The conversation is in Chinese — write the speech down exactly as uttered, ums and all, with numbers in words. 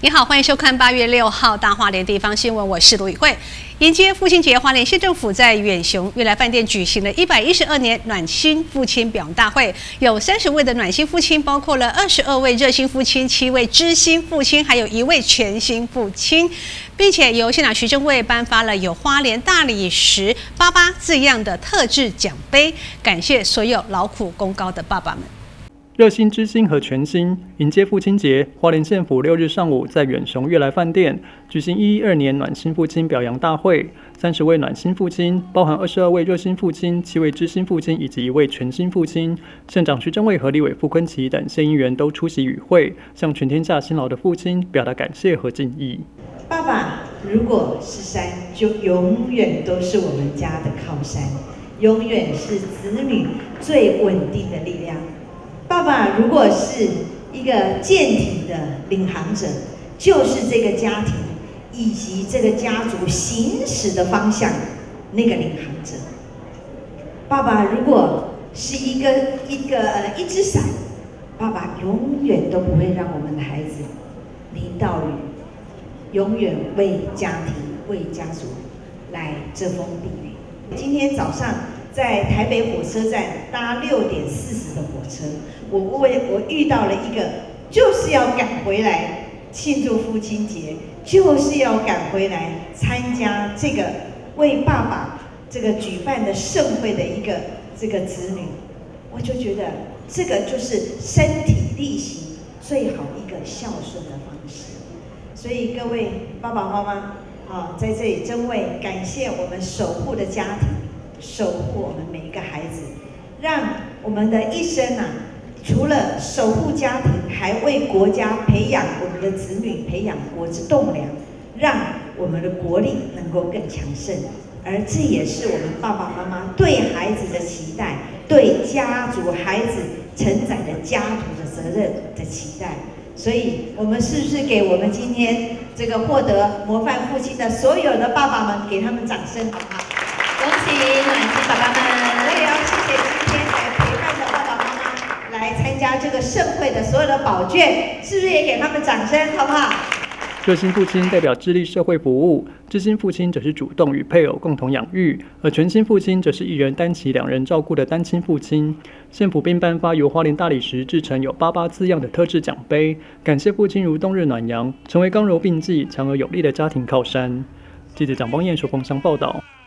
你好，欢迎收看八月六号大花莲地方新闻，我是卢宇慧。迎接父亲节，花莲县政府在远雄悦来饭店举行了一百一十二年暖心父亲表扬大会，有三十位的暖心父亲，包括了二十二位热心父亲、七位知心父亲，还有一位全心父亲，并且由县长徐正卫颁发了有花莲大理石八八字样的特制奖杯，感谢所有劳苦功高的爸爸们。 热心、知心和全心迎接父亲节，花莲县府六日上午在远雄悦来饭店举行一一二年暖心父亲表扬大会。三十位暖心父亲，包含二十二位热心父亲、七位知心父亲以及一位全心父亲。县长徐正卫和立委傅昆萁等县议员都出席与会，向全天下辛劳的父亲表达感谢和敬意。 爸爸如果是山，就永远都是我们家的靠山，永远是子女最稳定的力量。爸爸如果是一个舰艇的领航者，就是这个家庭以及这个家族行驶的方向那个领航者。爸爸如果是一个一个呃一只伞，爸爸永远都不会让我们的孩子淋到雨，永远为家庭为家族来遮风避雨。今天早上在台北火车站搭六点四十的火车，我为我遇到了一个就是要赶回来庆祝父亲节，就是要赶回来参加这个为爸爸这个举办的盛会的一个这个子女，我就觉得这个就是身体力行最好一个孝顺的方式。所以各位爸爸妈妈啊，在这里真为感谢我们守护的家庭，守护我们每一个孩子，让我们的一生啊，除了守护家庭，还为国家培养我们的子女，培养国之栋梁，让我们的国力能够更强盛。而这也是我们爸爸妈妈对孩子的期待，对家族孩子承载的家族的责任的期待。所以我们是不是给我们今天这个获得模范父亲的所有的爸爸们，给他们掌声好不好？恭喜暖心爸爸们！我也要谢谢今天来陪伴的爸爸妈妈来参加这个盛会的所有的宝眷，是不是也给他们掌声好不好？ 热心父亲代表致力社会服务，知心父亲则是主动与配偶共同养育，而全心父亲则是一人担起两人照顾的单亲父亲。县府并颁发由花莲大理石制成有八八字样的特制奖杯，感谢父亲如冬日暖阳，成为刚柔并济、强而有力的家庭靠山。记者蒋邦彦说，风箱报道。